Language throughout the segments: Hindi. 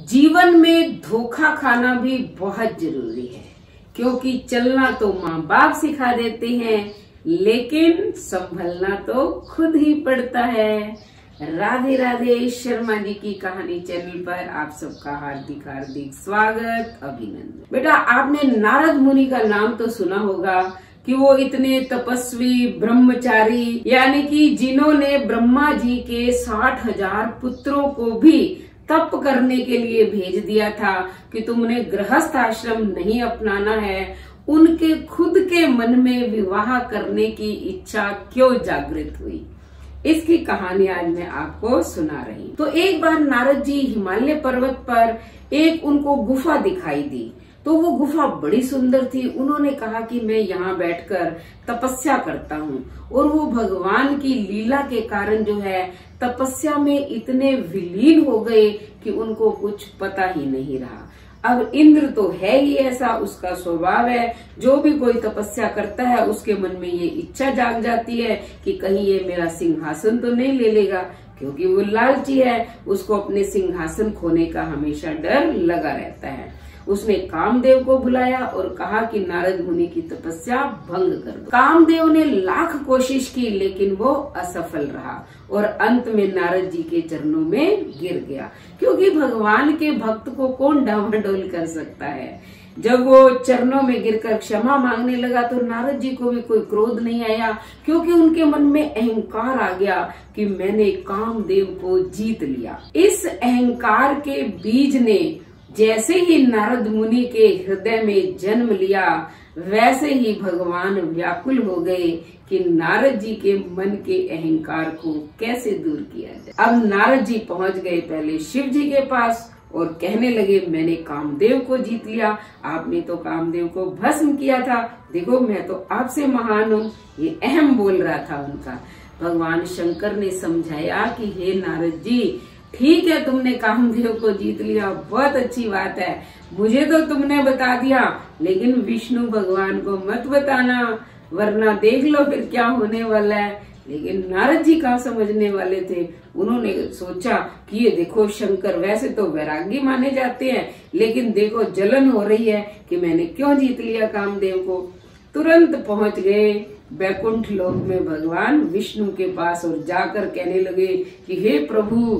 जीवन में धोखा खाना भी बहुत जरूरी है, क्योंकि चलना तो माँ बाप सिखा देते हैं, लेकिन संभलना तो खुद ही पड़ता है। राधे राधे। शर्मा जी की कहानी चैनल पर आप सबका हार्दिक हार्दिक स्वागत, अभिनंदन। बेटा, आपने नारद मुनि का नाम तो सुना होगा कि वो इतने तपस्वी ब्रह्मचारी, यानी कि जिन्होंने ब्रह्मा जी के 60,000 पुत्रों को भी तप करने के लिए भेज दिया था कि तुमने गृहस्थ आश्रम नहीं अपनाना है। उनके खुद के मन में विवाह करने की इच्छा क्यों जागृत हुई, इसकी कहानी आज मैं आपको सुना रही। तो एक बार नारद जी हिमालय पर्वत पर एक उनको गुफा दिखाई दी। तो वो गुफा बड़ी सुंदर थी। उन्होंने कहा कि मैं यहाँ बैठकर तपस्या करता हूँ, और वो भगवान की लीला के कारण जो है तपस्या में इतने विलीन हो गए कि उनको कुछ पता ही नहीं रहा। अब इंद्र तो है ही ऐसा, उसका स्वभाव है, जो भी कोई तपस्या करता है उसके मन में ये इच्छा जाग जाती है कि कहीं ये मेरा सिंहासन तो नहीं ले लेगा, क्योंकि वो लालची है, उसको अपने सिंहासन खोने का हमेशा डर लगा रहता है। उसने कामदेव को बुलाया और कहा कि नारद मुनि की तपस्या भंग कर दो। कामदेव ने लाख कोशिश की, लेकिन वो असफल रहा और अंत में नारद जी के चरणों में गिर गया, क्योंकि भगवान के भक्त को कौन डामाडोल कर सकता है। जब वो चरणों में गिरकर क्षमा मांगने लगा तो नारद जी को भी कोई क्रोध नहीं आया, क्योंकि उनके मन में अहंकार आ गया कि मैंने कामदेव को जीत लिया। इस अहंकार के बीज ने जैसे ही नारद मुनि के हृदय में जन्म लिया, वैसे ही भगवान व्याकुल हो गए कि नारद जी के मन के अहंकार को कैसे दूर किया जाए। अब नारद जी पहुंच गए पहले शिव जी के पास और कहने लगे, मैंने कामदेव को जीत लिया, आपने तो कामदेव को भस्म किया था, देखो मैं तो आपसे महान हूँ। ये अहम बोल रहा था उनका। भगवान शंकर ने समझाया कि हे नारद जी, ठीक है, तुमने कामदेव को जीत लिया, बहुत अच्छी बात है, मुझे तो तुमने बता दिया, लेकिन विष्णु भगवान को मत बताना, वरना देख लो फिर क्या होने वाला है। लेकिन नारद जी कहाँ समझने वाले थे। उन्होंने सोचा कि ये देखो, शंकर वैसे तो वैरागी माने जाते हैं, लेकिन देखो जलन हो रही है कि मैंने क्यों जीत लिया कामदेव को। तुरंत पहुंच गए बैकुंठ लोक में भगवान विष्णु के पास और जाकर कहने लगे कि हे प्रभु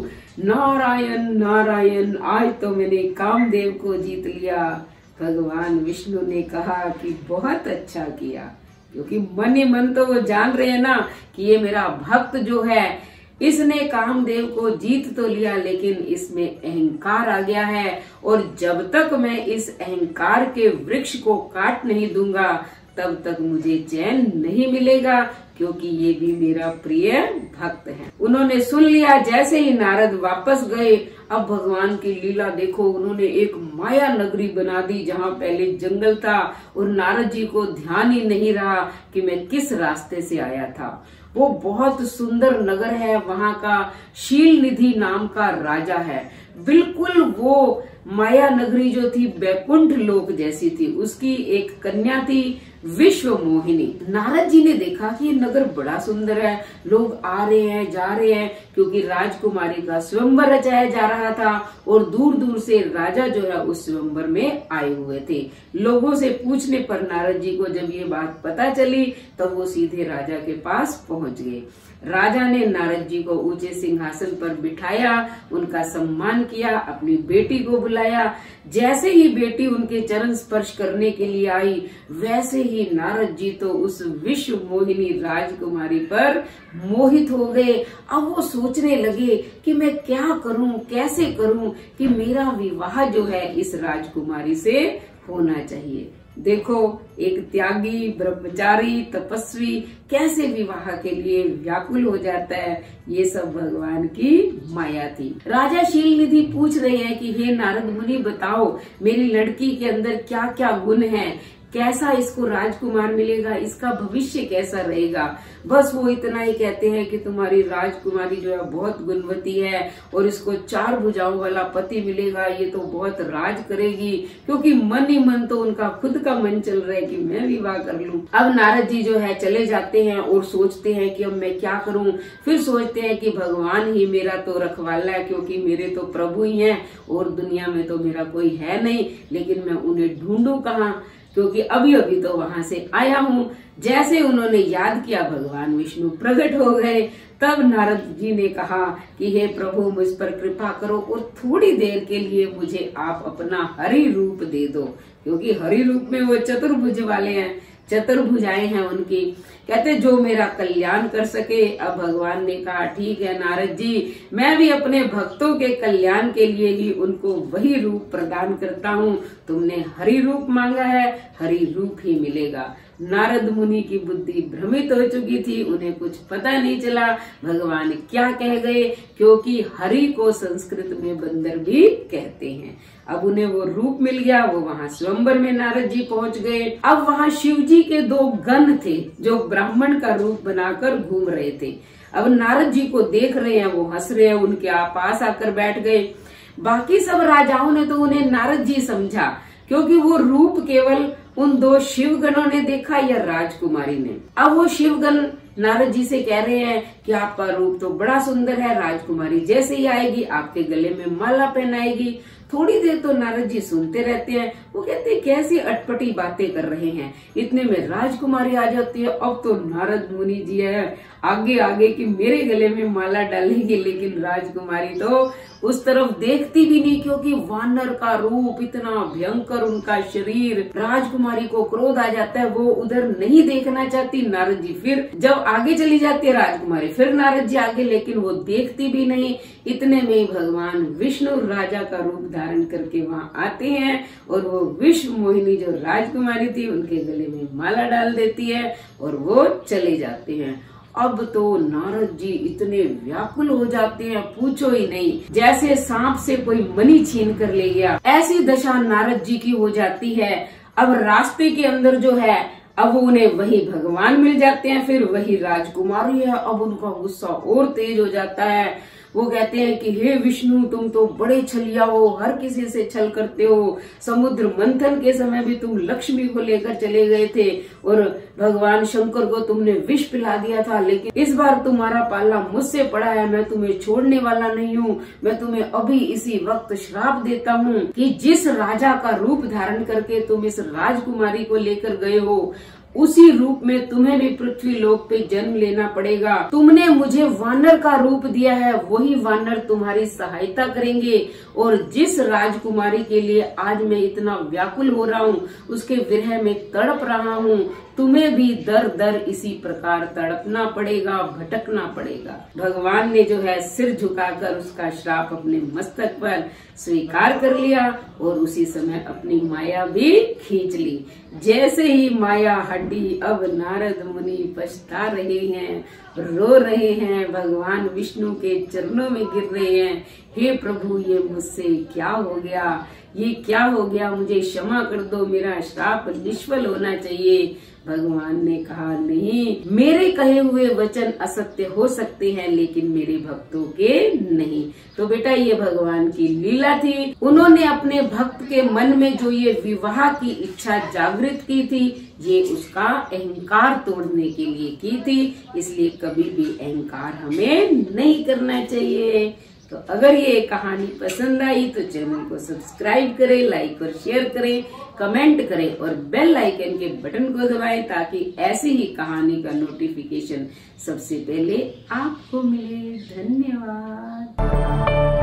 नारायण नारायण, आज तो मैंने कामदेव को जीत लिया। भगवान विष्णु ने कहा कि बहुत अच्छा किया, क्योंकि मन ही मन तो वो जान रहे हैं ना कि ये मेरा भक्त जो है इसने कामदेव को जीत तो लिया, लेकिन इसमें अहंकार आ गया है, और जब तक मैं इस अहंकार के वृक्ष को काट नहीं दूंगा तब तक मुझे चैन नहीं मिलेगा, क्योंकि ये भी मेरा प्रिय भक्त है। उन्होंने सुन लिया। जैसे ही नारद वापस गए, अब भगवान की लीला देखो, उन्होंने एक माया नगरी बना दी जहाँ पहले जंगल था, और नारद जी को ध्यान ही नहीं रहा कि मैं किस रास्ते से आया था। वो बहुत सुंदर नगर है, वहाँ का शील निधि नाम का राजा है। बिल्कुल वो माया नगरी जो थी बैकुंठ लोक जैसी थी। उसकी एक कन्या थी विश्व मोहिनी। नारद जी ने देखा कि ये नगर बड़ा सुंदर है, लोग आ रहे हैं जा रहे हैं, क्योंकि राजकुमारी का स्वयंवर रचाया जा रहा था, और दूर दूर से राजा जो है उस स्वयंवर में आए हुए थे। लोगों से पूछने पर नारद जी को जब ये बात पता चली तो वो सीधे राजा के पास पहुंच गए। राजा ने नारद जी को ऊंचे सिंहासन पर बिठाया, उनका सम्मान किया, अपनी बेटी को बुलाया। जैसे ही बेटी उनके चरण स्पर्श करने के लिए आई, वैसे ही नारद जी तो उस विश्व मोहिनी राजकुमारी पर मोहित हो गए। अब वो सोचने लगे कि मैं क्या करूं, कैसे करूं कि मेरा विवाह जो है इस राजकुमारी से होना चाहिए। देखो, एक त्यागी ब्रह्मचारी तपस्वी कैसे विवाह के लिए व्याकुल हो जाता है। ये सब भगवान की माया थी। राजा शील निधि पूछ रहे हैं कि हे नारद मुनि, बताओ मेरी लड़की के अंदर क्या क्या गुण हैं, कैसा इसको राजकुमार मिलेगा, इसका भविष्य कैसा रहेगा। बस वो इतना ही कहते हैं कि तुम्हारी राजकुमारी जो है बहुत गुणवती है और इसको 4 भुजाओं वाला पति मिलेगा, ये तो बहुत राज करेगी। क्योंकि मन ही मन तो उनका खुद का मन चल रहा है कि मैं विवाह कर लूं। अब नारद जी जो है चले जाते हैं और सोचते हैं कि अब मैं क्या करूं। फिर सोचते हैं कि भगवान ही मेरा तो रखवाला है, क्योंकि मेरे तो प्रभु ही हैं और दुनिया में तो मेरा कोई है नहीं। लेकिन मैं उन्हें ढूंढूं कहाँ, क्योंकि अभी अभी तो वहां से आया हूँ। जैसे उन्होंने याद किया भगवान विष्णु प्रकट हो गए। तब नारद जी ने कहा कि हे प्रभु मुझ पर कृपा करो और थोड़ी देर के लिए मुझे आप अपना हरि रूप दे दो, क्योंकि हरि रूप में वो चतुर्भुज वाले हैं, चतुर्भुजाएं हैं उनकी। कहते जो मेरा कल्याण कर सके। अब भगवान ने कहा ठीक है नारद जी, मैं भी अपने भक्तों के कल्याण के लिए ही उनको वही रूप प्रदान करता हूँ। तुमने हरि रूप मांगा है, हरि रूप ही मिलेगा। नारद मुनि की बुद्धि भ्रमित हो चुकी थी, उन्हें कुछ पता नहीं चला भगवान क्या कह गए, क्योंकि हरि को संस्कृत में बंदर भी कहते हैं। अब उन्हें वो रूप मिल गया, वो वहाँ स्वयंवर में नारद जी पहुँच गए। अब वहाँ शिव जी के 2 गण थे जो ब्राह्मण का रूप बनाकर घूम रहे थे। अब नारद जी को देख रहे हैं, वो हंस रहे हैं, उनके पास आकर बैठ गए। बाकी सब राजाओं ने तो उन्हें नारद जी समझा, क्योंकि वो रूप केवल उन 2 शिवगणों ने देखा या राजकुमारी ने। अब वो शिवगण नारद जी से कह रहे हैं कि आपका रूप तो बड़ा सुंदर है, राजकुमारी जैसे ही आएगी आपके गले में माला पहनाएगी। थोड़ी देर तो नारद जी सुनते रहते हैं। वो कहते हैं कैसी अटपटी बातें कर रहे हैं। इतने में राजकुमारी आ जाती है। अब तो नारद मुनि जी है आगे आगे कि मेरे गले में माला डालेगी, लेकिन राजकुमारी तो उस तरफ देखती भी नहीं, क्योंकि वानर का रूप इतना भयंकर, उनका शरीर। राजकुमारी को क्रोध आ जाता है, वो उधर नहीं देखना चाहती। नारद जी फिर जब आगे चली जाती है राजकुमारी, फिर नारद जी आगे, लेकिन वो देखती भी नहीं। इतने में भगवान विष्णु राजा का रूप धारण करके वहाँ आते हैं और वो विश्व मोहिनी जो राजकुमारी थी उनके गले में माला डाल देती है और वो चले जाते हैं। अब तो नारद जी इतने व्याकुल हो जाते हैं, पूछो ही नहीं। जैसे सांप से कोई मणि छीन कर ले गया, ऐसी दशा नारद जी की हो जाती है। अब रास्ते के अंदर जो है, अब उन्हें वही भगवान मिल जाते हैं, फिर वही राजकुमारी है। अब उनका गुस्सा और तेज हो जाता है। वो कहते हैं कि हे विष्णु, तुम तो बड़े छलिया हो, हर किसी से छल करते हो। समुद्र मंथन के समय भी तुम लक्ष्मी को लेकर चले गए थे और भगवान शंकर को तुमने विष पिला दिया था, लेकिन इस बार तुम्हारा पाला मुझसे पड़ा है। मैं तुम्हें छोड़ने वाला नहीं हूँ। मैं तुम्हें अभी इसी वक्त श्राप देता हूँ कि जिस राजा का रूप धारण करके तुम इस राजकुमारी को लेकर गए हो, उसी रूप में तुम्हें भी पृथ्वी लोक पे जन्म लेना पड़ेगा। तुमने मुझे वानर का रूप दिया है, वही वानर तुम्हारी सहायता करेंगे। और जिस राजकुमारी के लिए आज मैं इतना व्याकुल हो रहा हूँ, उसके विरह में तड़प रहा हूँ, तुम्हें भी दर दर इसी प्रकार तड़पना पड़ेगा, भटकना पड़ेगा। भगवान ने जो है सिर झुकाकर उसका श्राप अपने मस्तक पर स्वीकार कर लिया और उसी समय अपनी माया भी खींच ली। जैसे ही माया हटी, अब नारद मुनि पछता रहे हैं, रो रहे हैं, भगवान विष्णु के चरणों में गिर रहे हैं। हे प्रभु, ये मुझसे क्या हो गया, ये क्या हो गया, मुझे क्षमा कर दो, मेरा श्राप निष्फल होना चाहिए। भगवान ने कहा नहीं, मेरे कहे हुए वचन असत्य हो सकते हैं, लेकिन मेरे भक्तों के नहीं। तो बेटा ये भगवान की लीला थी। उन्होंने अपने भक्त के मन में जो ये विवाह की इच्छा जागृत की थी, ये उसका अहंकार तोड़ने के लिए की थी। इसलिए कभी भी अहंकार हमें नहीं करना चाहिए। तो अगर ये कहानी पसंद आई तो चैनल को सब्सक्राइब करें, लाइक और शेयर करें, कमेंट करें और बेल आइकन के बटन को दबाएं, ताकि ऐसी ही कहानी का नोटिफिकेशन सबसे पहले आपको मिले। धन्यवाद।